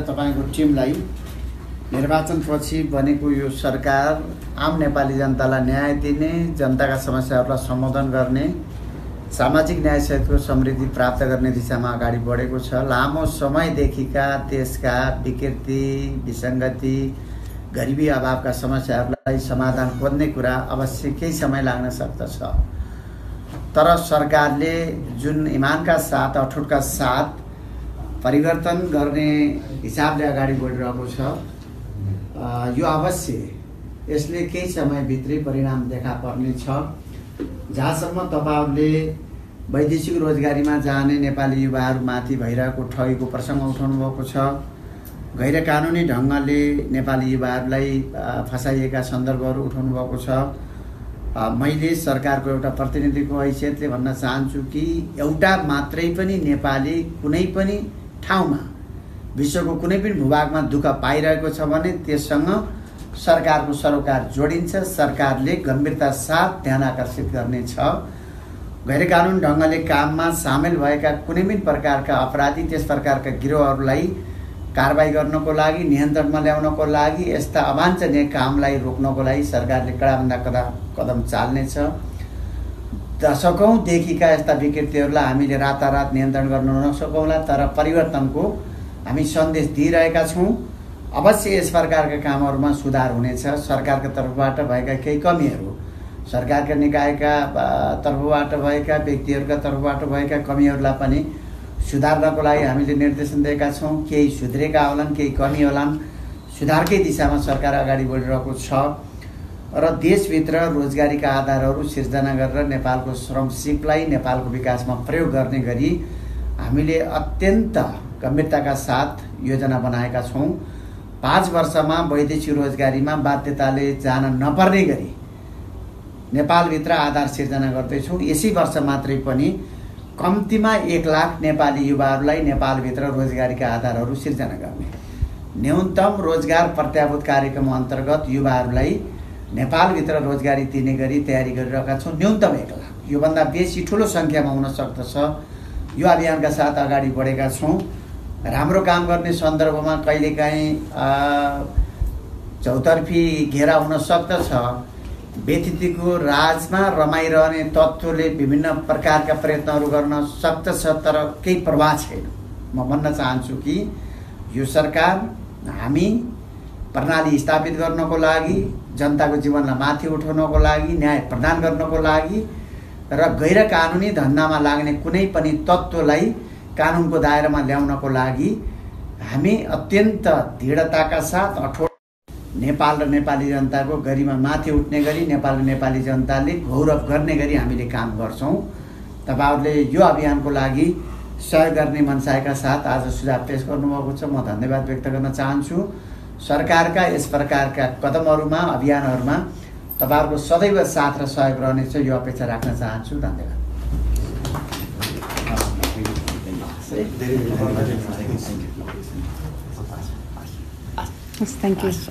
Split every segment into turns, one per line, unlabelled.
तपाईको टिमलाई निर्वाचनपछि बनेको यो सरकार आम नेपाली जनतालाई न्याय दिने, जनताका समस्याहरूलाई सम्बोधन गर्ने, सामाजिक न्यायसहितको समृद्धि प्राप्त गर्ने दिशामा अगाडि बढेको छ। लामो समयदेखिका देशका विकृति, विसङ्गति, गरिबी अभावका समस्याहरूलाई समाधान खोज्ने कुरा अवश्य केही समय लाग्न सक्दछ, तर सरकारले जुन इमानका साथ, अठोटका साथ परिवर्तन गर्ने हिसाबले अगाडि बढिरहेको छ, यो अवश्य यसले केही समयभित्रै परिणाम देखा पर्नेछ। जहाँसम्म तपाईहरूले वैदेशिक रोजगारीमा जाने नेपाली युवाहरूमाथि भइरहेको ठगीको प्रसङ्ग उठाउनु भएको छ, गैर कानुनी ढङ्गले नेपाली युवाहरूलाई फसाइएका सन्दर्भहरू उठाउनु भएको छ। मैले सरकारको एउटा प्रतिनिधिको हैसियतले भन्न चाहन्छु कि एउटा मात्रै पनि नेपाली कुनै पनि ठाउँमा, विश्वको कुनै पनि भूभागमा दुःख पाइरहेको छ भने त्यससँग सरकारको सरोकार जोडिन्छ। सरकारले गम्भीरता साथ ध्यान आकर्षित गर्नेछ। गैर कानुन ढङ्गले काममा सामेल भएका कुनै पनि प्रकारका अपराधी, त्यस प्रकारका गिरोहहरूलाई कारबाही गर्नको लागि, नियन्त्रणमा ल्याउनको लागि, यस्ता अवाञ्छनीय कामलाई रोक्नको लागि सरकारले कडाभन्दा कडा कदम चाल्नेछ। दशकौँदेखिका यस्ता विकृतिहरूलाई हामीले रातारात नियन्त्रण गर्न नसकौँला, तर परिवर्तनको हामी सन्देश दिइरहेका छौँ। अवश्य यस प्रकारका कामहरूमा सुधार हुनेछ। सरकारका तर्फबाट भएका केही कमीहरू, सरकारका निकायका तर्फबाट भएका, व्यक्तिहरूका तर्फबाट भएका कमीहरूलाई पनि सुधार्नको लागि हामीले निर्देशन दिएका छौँ। केही सुध्रेका होलान्, केही कमी होलान्, सुधारकै दिशामा सरकार अगाडि बढिरहेको छ र देशभित्र रोजगारीका आधारहरू सिर्जना गरेर नेपालको श्रम सिपलाई नेपालको विकासमा प्रयोग गर्ने गरी हामीले अत्यन्त गम्भीरताका साथ योजना बनाएका छौँ। 5 वर्षमा वैदेशिक रोजगारीमा बाध्यताले जान नपर्ने गरी नेपालभित्र आधार सिर्जना गर्दैछौँ। यसै वर्ष मात्रै पनि कम्तीमा 1 लाख नेपाली युवाहरूलाई नेपालभित्र रोजगारीका आधारहरू सिर्जना गर्ने, न्यूनतम रोजगार प्रत्याभूत कार्यक्रम अन्तर्गत युवाहरूलाई नेपालभित्र रोजगारी दिने गरी तयारी गरिरहेका छौँ। न्यूनतम 1 लाख, योभन्दा बेसी ठुलो सङ्ख्यामा हुन सक्दछ। यो अभियानका साथ अगाडि बढेका छौँ। राम्रो काम गर्ने सन्दर्भमा कहिलेकाहीँ चौतर्फी घेरा हुन सक्दछ। व्यतिथिको राजमा रमाइरहने तत्त्वले विभिन्न प्रकारका प्रयत्नहरू गर्न सक्दछ, तर केही प्रभाव छैन। म भन्न चाहन्छु कि यो सरकार हामी प्रणाली स्थापित गर्नको लागि, जनताको जीवनलाई माथि उठाउनको लागि, न्याय प्रदान गर्नको लागि र गैर कानुनी धन्दामा लाग्ने कुनै पनि तत्त्वलाई कानुनको दायरामा ल्याउनको लागि हामी अत्यन्त दृढताका साथ अठोट नेपाल र नेपाली जनताको गरिमा माथि उठ्ने गरी, नेपाल र नेपाली जनताले गौरव गर्ने गरी हामीले काम गर्छौँ। तपाईहरूले यो अभियानको लागि सहयोग गर्ने मनसायका साथ आज सुझाव पेश गर्नुभएको छ। म धन्यवाद व्यक्त गर्न चाहन्छु। सरकारका यस प्रकारका कदमहरूमा, अभियानहरूमा तपाईहरूको सदैव साथ र सहयोग रहनेछ, यो अपेक्षा राख्न चाहन्छु। धन्यवाद।
Thank you.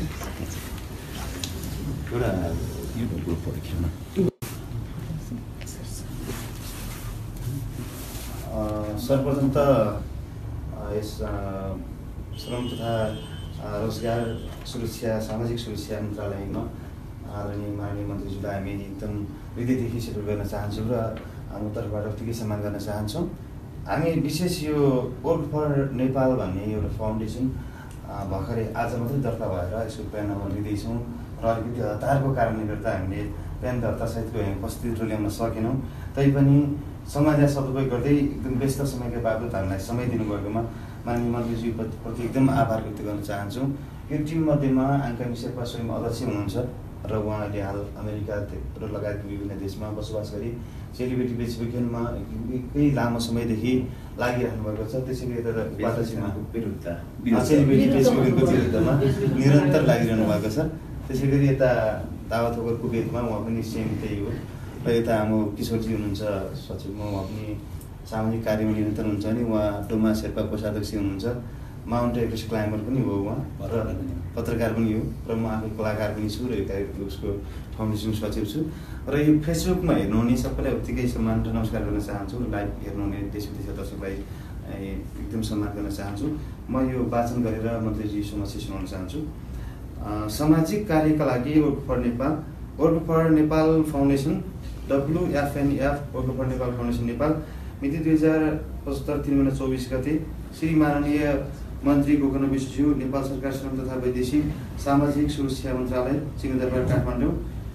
सर्वप्रथम त यस श्रम तथा रोजगार सुरक्षा, सामाजिक सुरक्षा मन्त्रालयमा आदरणीय माननीय मन्त्रीज्यूलाई हामी एकदम हृदयदेखि सेल्युट गर्न चाहन्छौँ र हाम्रो तर्फबाट उत्तिकै सम्मान गर्न चाहन्छौँ। हामी विशेष यो वर्क फर नेपाल भन्ने एउटा फाउन्डेसन भर्खरै आज मात्रै दर्ता भएर यसको प्यान नम्बर लिँदैछौँ र अलिकति हतारको कारणले गर्दा हामीले प्यान दर्तासहितको उपस्थिति ल्याउन सकेनौँ। तैपनि समयलाई सदुपयोग गर्दै एकदम व्यस्त समयका बावजुद हामीलाई समय दिनुभएकोमा माननीय मन्त्रीज्यूप्रति एकदम आभार व्यक्त गर्न चाहन्छौँ। यो टिममध्येमा आङ्कामी शेर्पा स्वयं अध्यक्ष हुनुहुन्छ र उहाँले हाल अमेरिका र लगायतका विभिन्न देशमा बसोबास गरी सेलिब्रिटी बेचबिखनमा निकै लामो समयदेखि लागिरहनु भएको छ। त्यसै गरी यता उपाध्यक्षमा सेलिब्रिटी बेचबिखनको विरुद्धमा निरन्तर लागिरहनु भएको छ। त्यसै गरी यता दावा थोकर कुवेतमा उहाँ पनि सेम त्यही हो र यता हाम्रो किशोरजी हुनुहुन्छ सचिवमा, उहाँ पनि सामाजिक कार्यमा निरन्तर हुन्छ नि। उहाँ डोमा शेर्पा कोषाध्यक्ष हुनुहुन्छ, माउन्ट एभरेस्ट क्लाइम्बर पनि हो उहाँ, र पत्रकार पनि हो, र म आफै कलाकार पनि छु र यो उसको फाउन्डेसनको सचिव छु। र यो फेसबुकमा हेर्नुहुने सबैलाई उत्तिकै सम्मान र नमस्कार गर्न चाहन्छु। लाइभ हेर्नुहुने देश विदेशका दर्शकलाई एकदम सम्मान गर्न चाहन्छु। म यो वाचन गरेर मन्त्रीजी समक्ष सुनाउन चाहन्छु। सामाजिक कार्यका लागि Work for Nepal Foundation WFNF Work for Nepal Foundation Nepal मिति 2075 3 महिना 24 गते श्री माननीय मन्त्री गोकर्ण विष्टज्यू, नेपाल सरकार श्रम तथा वैदेशिक सामाजिक सुरक्षा मन्त्रालय सिंहदरबार काठमाडौँ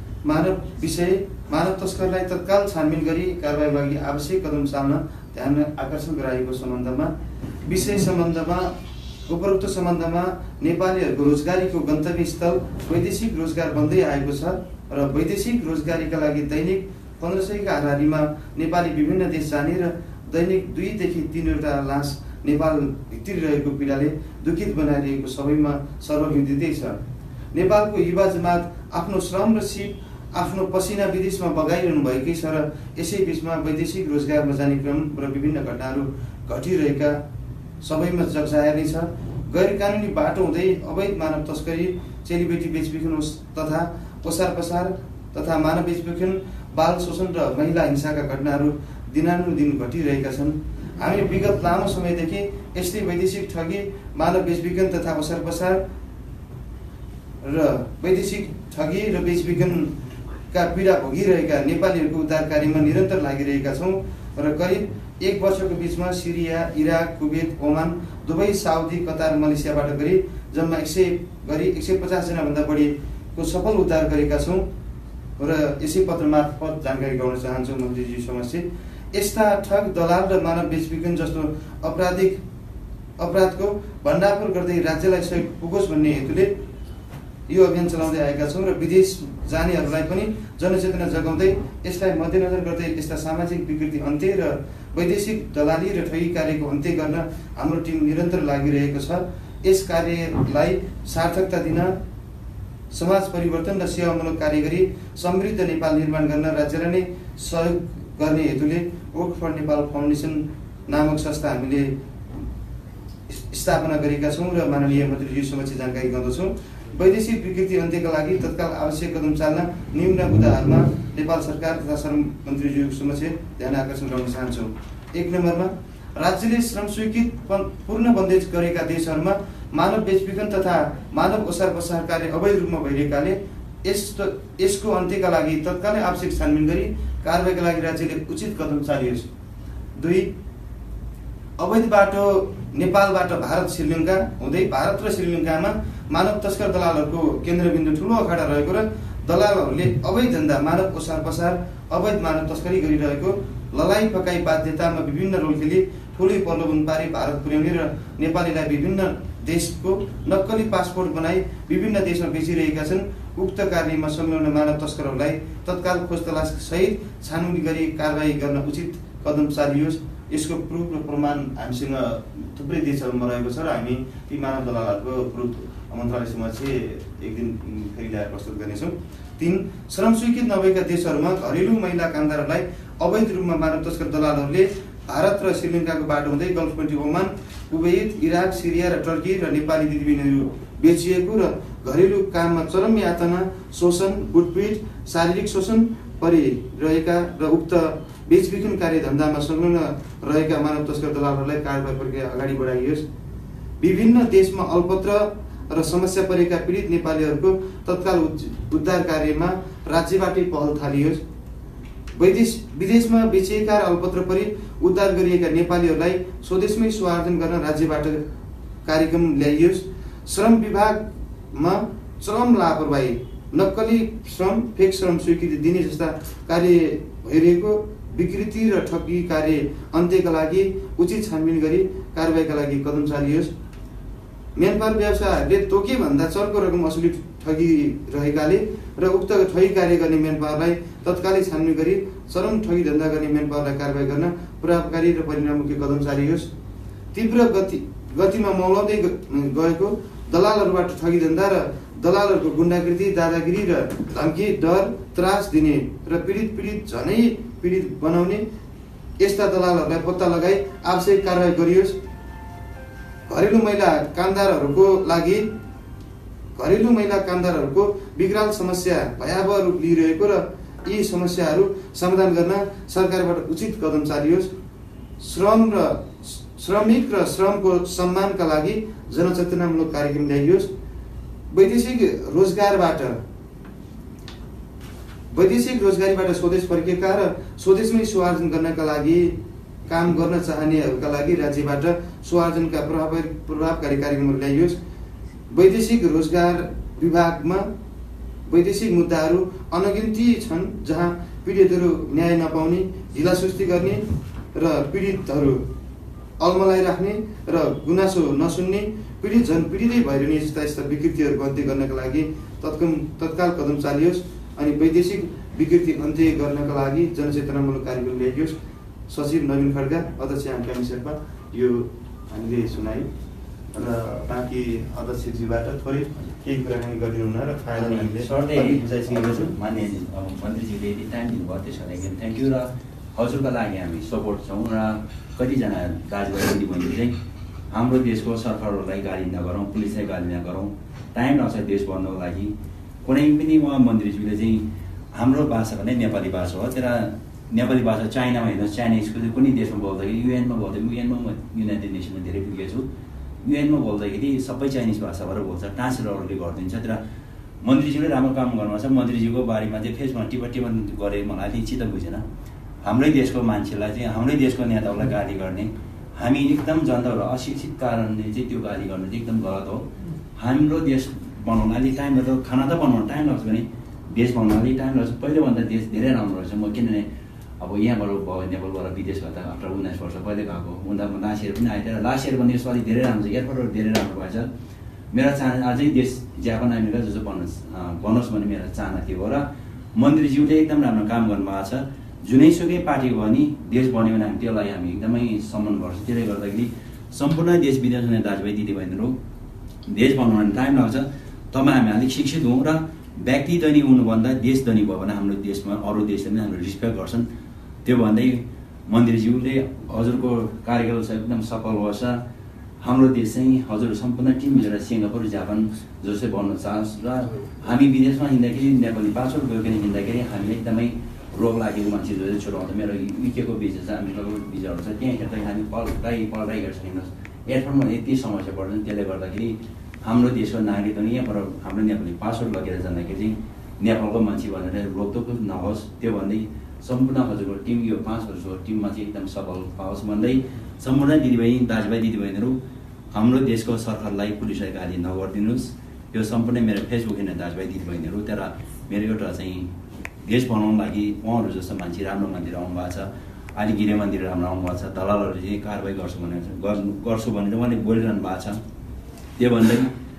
मानव तस्करलाई तत्काल छानबिन गरी कारबाही लागि आवश्यक कदम चाल्न ध्यान आकर्षण गराएको उपरोक्त सम्बन्धमा नेपालीहरूको रोजगारीको गन्तव्य स्थल वैदेशिक रोजगार बन्दै आएको छ र वैदेशिक रोजगारीका लागि दैनिक 1500 का हाराहारीमा नेपाली विभिन्न देश जाने र दैनिक 2 देखि 3 वटा लास नेपाल भित्रिरहेको पीडाले दुखित बनाइरहेको सबैमा सर्वज्ञ दिँदैछ। नेपालको युवा जमात आफ्नो श्रम र सिप आफ्नो पसिना विदेशमा बगाइरहनु भएकै छ र यसै बीचमा वैदेशिक रोजगारमा जाने क्रम र विभिन्न घटनाहरू घटिरहेका सबैमा जगजाहेर नै छ। गैर कानुनी बाटो हुँदै अवैध मानव तस्करी, चेलीबेटी बेचबिखन तथा ओसार पसार तथा मानव बेचबिखन, बाल शोषण र महिला हिंसाका घटनाहरू दिनानुदिन घटिरहेका छन्। हामी विगत लामो समयदेखि यस्तै वैदेशिक ठगी, मानव बेचबिखन तथा ओसार पसार र वैदेशिक ठगी र बेचबिखनका पीडा भोगिरहेका नेपालीहरूको उद्धार कार्यमा निरन्तर लागिरहेका छौँ र करिब 1 वर्षको बीचमा Syria, Iraq, Kuwait, Oman, Dubai, Saudi, Qatar, मलेसियाबाट गरी जम्मा 150 जना भन्दा बढीको सफल उद्धार गरेका छौँ र यसै पत्र मार्फत जानकारी गराउन चाहन्छु मन्त्रीजी समक्ष। यस्ता ठग, दलाल र मानव बेचबिखन जस्तो अपराधको भण्डाफोर गर्दै राज्यलाई सहयोग पुगोस् भन्ने हेतुले यो अभियान चलाउँदै आएका छौँ र विदेश जानेहरूलाई पनि जनचेतना जगाउँदै यसलाई मध्यनजर गर्दै यस्ता सामाजिक विकृति अन्त्य र वैदेशिक दलाली र ठगी कार्यको अन्त्य गर्न हाम्रो टिम निरन्तर लागिरहेको छ। यस कार्यलाई सार्थकता दिन समाज परिवर्तन र सेवामूलक कार्य गरी समृद्ध नेपाल निर्माण गर्न राज्यलाई नै सहयोग गर्ने हेतुले वर्क फर नेपाल फाउन्डेसन नामक संस्था हामीले स्थापना गरेका छौँ र माननीय मन्त्रीज्यू समक्ष जानकारी गर्दछौँ। वैदेशिक विकृति अन्त्यका लागि तत्काल आवश्यक कदम चाल्न निम्न मुद्दाहरूमा नेपाल सरकार तथा श्रम मन्त्रीज्यू समक्ष ध्यान आकर्षण गर्न चाहन्छौँ। 1 नम्बरमा राज्यले श्रम स्वीकृत पूर्ण बन्देज गरेका देशहरूमा मानव बेचबिखन तथा मानव ओसार पसार कार्य अवैध रूपमा भइरहेकाले यसको अन्त्यका लागि तत्कालै आवश्यक छानबिन गरी कारबाहीका लागि राज्यले उचित कदम चालियोस्। 2 अवैध बाटो नेपालबाट भारत श्रीलङ्का हुँदै भारत र श्रीलङ्कामा मानव तस्कर दलालहरूको केन्द्रबिन्दु ठुलो अखाडा रहेको र दलालहरूले अवैध धन्दा, मानव ओसार पसार, अवैध मानव तस्करी गरिरहेको ललाई पकाई बाध्यतामा विभिन्न रोल खेली ठुलै प्रलोभन पारी भारत पुर्याउने र नेपालीलाई विभिन्न देशको नक्कली पासपोर्ट बनाई विभिन्न देशमा बेचिरहेका छन्। उक्त कार्यमा संलग्न मानव तस्करहरूलाई तत्काल खोज तलास सहित छानबिन गरी कारबाही गर्न उचित कदम चालियोस्। यसको प्रुफ र प्रमाण हामीसँग थुप्रै देशहरूमा रहेको छ र हामी ती मानव दलालहरूको प्रुफ मन्त्रालय समक्ष एक दिन फेरि ल्याएर प्रस्तुत गर्नेछौँ। 3 श्रम स्वीकृत नभएका देशहरूमा घरेलु महिला कामदारहरूलाई अवैध रूपमा मानव तस्कर दलालहरूले भारत र श्रीलङ्काको बाटो हुँदै gulf country Oman, Kuwait, Iraq, Syria र टर्की र नेपाली दिदीबहिनीहरू बेचिएको र घरेलु काममा चरम यातना, शोषण, कुटपिट, शारीरिक शोषण परिरहेका र उक्त बेचबिखन कार्य धन्दामा संलग्न रहेका मानव तस्कर दलालहरूलाई कारबाही प्रक्रिया अगाडि बढाइयोस्। विभिन्न देशमा अल्पत्र र समस्या परेका पीडित नेपालीहरूको तत्काल उद्धार कार्यमा राज्यबाटै पहल थालियोस्। विदेशमा बेचिएका र अल्पत्र परि उद्धार गरिएका नेपालीहरूलाई स्वदेशमै स्वार्जन गर्न राज्यबाट कार्यक्रम ल्याइयोस्। श्रम विभागमा चरम लापरवाही, नक्कली श्रम, फेक श्रम स्वीकृति दिने जस्ता कार्य भइरहेको विकृति र ठगी कार्य अन्त्यका लागि उचित छानबिन गरी कारबाहीका लागि कदम चालियोस्। म्यानपावर व्यवसायहरूले तोके भन्दा चर्को रकम असुली ठगी रहेकाले र उक्त ठगी कार्य गर्ने म्यानपावरलाई तत्कालै छानबिन गरी चरम ठगी धन्दा गर्ने म्यानपावरलाई कारबाही गर्न प्रभावकारी र परिणाममुखी कदम चालियोस्। तीव्र गतिमा मौलाउँदै गएको दलालहरूबाट ठगी धन्दा र दलालहरूको गुण्डाकृति, दादागिरी र धम्की, डर, त्रास दिने र पीडित झनै पीडित बनाउने यस्ता दलालहरूलाई पत्ता लगाई आवश्यक कारबाही गरियोस्। घरेलु महिला कामदारहरूको विकराल समस्या भयावह रूप लिइरहेको र यी समस्याहरू समाधान गर्न सरकारबाट उचित कदम चालियोस्। श्रमिक र श्रमको सम्मानका लागि जनचेतनामूलक कार्यक्रम ल्याइयोस्। वैदेशिक रोजगारीबाट स्वदेश फर्किएका र स्वदेशमै स्वार्जन गर्नका लागि काम गर्न चाहनेहरूका लागि राज्यबाट स्वार्जनका प्रभावकारी कार्यक्रमहरू ल्याइयोस्। वैदेशिक रोजगार विभागमा वैदेशिक मुद्दाहरू अनगिन्ती छन् जहाँ पीडितहरू न्याय नपाउने, ढिलासुस्ती गर्ने र पीडितहरू अलमलाई राख्ने र गुनासो नसुन्ने, पीडित झन् पीडितै भइरहने यस्ता विकृतिहरूको अन्त्य गर्नका लागि तत्काल कदम चालियोस्। अनि वैदेशिक विकृति अन्त्य गर्नका लागि जनचेतनामूलक कार्यक्रम ल्याइयोस्। सचिव नवीन खड्का, अध्यक्ष कामी शेर्पा। यो हामीले सुनायौँ र बाँकी अध्यक्षज्यूबाट थोरै केही कुराकानी गरिदिनुहुन र फाइदा हामीले
बुझाइसकेको छु। मान्य मन्त्रीज्यूले यदि टाइम दिनुभयो त्यसको लागि थ्याङ्क यू। र हजुरका लागि हामी सपोर्ट छौँ र कतिजना दाजुभाइ दिदीबहिनीले चाहिँ हाम्रो देशको सरकारहरूलाई गाली नगरौँ, पुलिसलाई गाली नगरौँ, टाइम लाग्छ देश बन्नको लागि। कुनै पनि उहाँ मन्त्रीज्यूले चाहिँ हाम्रो भाषा भने नेपाली भाषा हो, तर नेपाली भाषा चाइनामा हेर्नुहोस्, चाइनिजको चाहिँ कुनै देशमा बोल्दाखेरि युएनमा बोल्दा युएनमा म युनाइटेड नेसनमा धेरै पुगेको छु। युएनमा बोल्दाखेरि सबै चाइनिज भाषाबाट बोल्छ, ट्रान्सलेटरले गरिदिन्छ। तर मन्त्रीज्यूले राम्रो काम गर्नुपर्छ। मन्त्रीज्यूको बारेमा चाहिँ फेसमा टिप्पण गरे मलाई अलिक चित्त बुझेन। हाम्रै देशको मान्छेलाई चाहिँ हाम्रै देशको नेताहरूलाई गाली गर्ने, हामी एकदम जनताहरू अशिक्षित कारणले चाहिँ त्यो गाली गर्नु चाहिँ एकदम गलत हो। हाम्रो देश बनाउन अलिक टाइम लाग्छ, खाना त बनाउन टाइम लाग्छ भने देश बनाउन अलिक टाइम लाग्छ। पहिलोभन्दा देश धेरै राम्रो रहेछ। म किनभने अब यहाँबाट भयो नेपालबाट विदेश गर्दा आफ्टर 19 वर्ष पहिले गएको हुँदा म लास्ट इयर पनि आएँ, तर लास्ट इयर पनि यसपालि धेरै राम्रो छ, एयरपोर्टहरू धेरै राम्रो भएछ। मेरो चाहना अझै देश जापान अमेरिका जस्तो बनोस् भन्ने मेरो चाहना थियो र मन्त्रीज्यूले एकदम राम्रो काम गर्नुभएको छ। जुनैसुकै पार्टीको भने देश बन्यो भने त्यसलाई हामी एकदमै सम्मान गर्छौँ। त्यसले गर्दाखेरि सम्पूर्ण देश विदेश हुने दाजुभाइ दिदीबहिनीहरू, देश बनाउन टाइम लाग्छ। तपाईँ हामी अलिक शिक्षित हौँ र व्यक्ति धनी हुनुभन्दा देश धनी भयो भने हाम्रो देशमा अरू देशले पनि हाम्रो रिस्पेक्ट गर्छन्। त्यो भन्दै मन्त्रीज्यूले हजुरको कार्यकाल चाहिँ एकदम सफल होस्। हाम्रो देश चाहिँ हजुर सम्पूर्ण टिम मिलेर सिङ्गापुर जापान जस्तै बन्न चाहन्छ र हामी विदेशमा हिँड्दाखेरि नेपाली पासपोर्ट गइकन हिँड्दाखेरि हामीले एकदमै रोग लागेको मान्छे जो चाहिँ छोराउँछ। मेरो युकेको भिजा छ, अमेरिकाको भिजाहरू छ, त्यहाँ हेर्दाखेरि हामी पल्टाइ गर्छ। हिँड्नुहोस् एयरपोर्टमा यति समस्या पर्छ। त्यसले गर्दाखेरि हाम्रो देशको नागरिक पनि यहाँबाट हाम्रो नेपाली पासपोर्ट लगेर जाँदाखेरि चाहिँ नेपालको मान्छे भनेर रोकटोक नहोस्। त्यो भन्दै सम्पूर्ण हजुरको टिम, यो 5 वर्षको टिममा चाहिँ एकदम सफल पाओस् भन्दै सम्पूर्ण दिदीबहिनी दाजुभाइ दिदीबहिनीहरू, हाम्रो देशको सरकारलाई पुलिसलाई गाली नगरिदिनुहोस्। यो सम्पूर्ण मेरो फेसबुक हेर्ने दाजुभाइ दिदीबहिनीहरू। तर मेरो एउटा चाहिँ देश बनाउनु लागि उहाँहरू जस्तो मान्छे राम्रो मन्दिर आउनुभएको छ, अहिले गृह मन्दिर राम्रो आउनुभएको छ, दलालहरू चाहिँ कारवाही गर्छु भनेर उहाँले बोलिरहनु भएको छ। त्यो भन्दै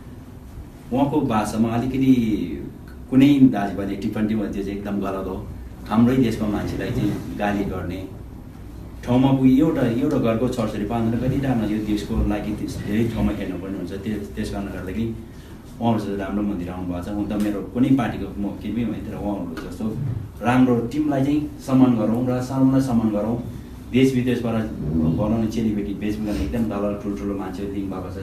उहाँको भाषामा अलिकति कुनै दाजुभाइले टिप्पणी भने त्यो चाहिँ एकदम गलत हो। हाम्रै देशको मान्छेलाई चाहिँ गाली गर्ने ठाउँमा पुगी एउटा घरको छोरछोरी पाल्दैन कति टाइममा यो देशको लागि धेरै ठाउँमा हेर्नुपर्ने हुन्छ। त्यस कारणले गर्दाखेरि उहाँहरू जस्तो राम्रो मन्दिर आउनुभएको छ। हुन त मेरो कुनै पार्टीको म केही पनि होइन, तर उहाँहरू जस्तो राम्रो टिमलाई चाहिँ सम्मान गरौँ र सानोलाई सम्मान गरौँ। देश विदेशबाट बनाउने चेलीबेटी बेचबिखन एकदम दलाल ठुल्ठुलो मान्छे लिङ्क भएको छ।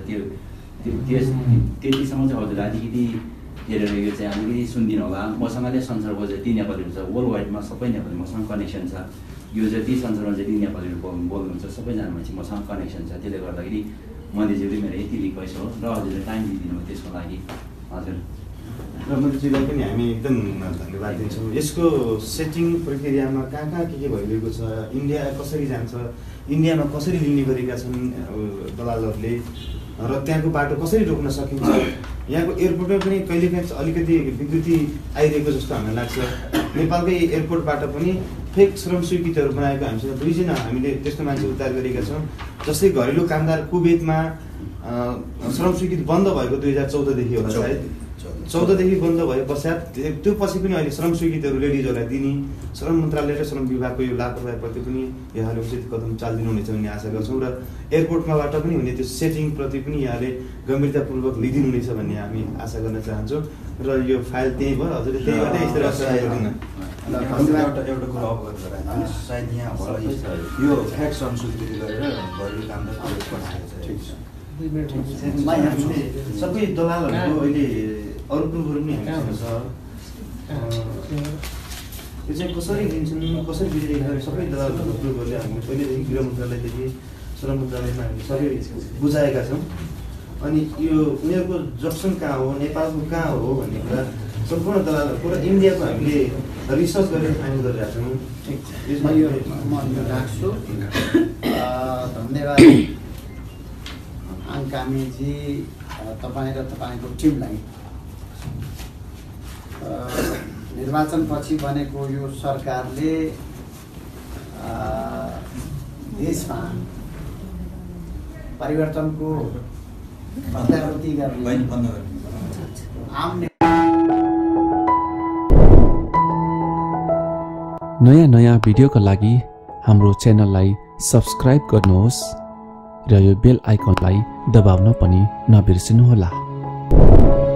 त्यतिसम्म चाहिँ हजुर अलिकति हेरेर यो चाहिँ अलिकति सुनिदिनु होला। मसँगले संसारको जति नेपालीहरू छ वर्ल्ड वाइडमा सबै नेपाली मसँग कनेक्सन छ। यो जति संसारमा जति नेपालीहरू बोल्नुहुन्छ सबैजना मान्छे मसँग कनेक्सन छ। त्यसले गर्दाखेरि मन्त्रीज्यूले मेरो यति रिक्वेस्ट हो र हजुरले टाइम दिइदिनु हो त्यसको लागि। हजुर
र मन्त्रीज्यूलाई पनि हामी एकदम धन्यवाद दिन्छौँ। यसको सेटिङ प्रक्रियामा कहाँ के भइरहेको छ, इन्डिया कसरी जान्छ, इन्डियामा कसरी लिने गरेका छन् दलालहरूले र त्यहाँको बाटो कसरी रोक्न सकिन्छ। यहाँको एयरपोर्टमा पनि कहिलेकाहीँ अलिकति विकृति आइरहेको जस्तो हामीलाई लाग्छ। नेपालकै एयरपोर्टबाट पनि फेक श्रम स्वीकृतिहरू बनाएको हामीसँग 2 जना हामीले त्यस्तो मान्छे उद्धार गरेका छौँ। जस्तै घरेलु कामदार कुवेतमा श्रम स्वीकृति बन्द भएको 2014देखि होला, सायद 14देखि बन्द भए पश्चात त्यो पछि पनि अहिले श्रम स्वीकृतिहरू लेडिजहरूलाई दिने श्रम मन्त्रालय र श्रम विभागको यो लापरवाहीप्रति पनि यहाँले उचित कदम चालिदिनुहुनेछ भन्ने आशा गर्छौँ र एयरपोर्टमाबाट पनि हुने त्यो सेटिङप्रति पनि यहाँले गम्भीरतापूर्वक लिइदिनुहुनेछ भन्ने हामी आशा गर्न चाहन्छौँ। र यो फाइल त्यही भयो, हजुरले त्यहीबाट एउटा
कुरा अवगत गरायो। सायद यहाँ होला यो फ्याक्ट श्रम स्वीकृति गरेर घरेलु कामदार पठाएको छ।
सबै दलालहरूको अहिले अरू प्रुफहरू पनि हामीसँग छ। यो चाहिँ कसरी दिन्छन्, कसरी बिक्री गर्ने सबै दलालहरूको प्रुफहरूले हामी पहिलेदेखि गृह मन्त्रालयदेखि श्रम मन्त्रालयमा हामी सबै बुझाएका छौँ। अनि यो उनीहरूको जक्सन कहाँ हो, नेपालको कहाँ हो भन्ने कुरा सम्पूर्ण पुरा इन्डियाको हामीले रिसर्च गरेर फाइनल गरिरहेका छौँ।
म यो राख्छु। धन्यवाद आङकामीजी, तपाईँ र तपाईँको टिमलाई। निर्वाचनपछि बनेको यो सरकारले देशमा परिवर्तनको प्रत्यावृत्ति गर्ने आम
नयाँ भिडियोका लागि हाम्रो च्यानललाई सब्स्क्राइब गर्नुहोस् र यो बेल आइकनलाई दबाउन पनि नबिर्सिनुहोला।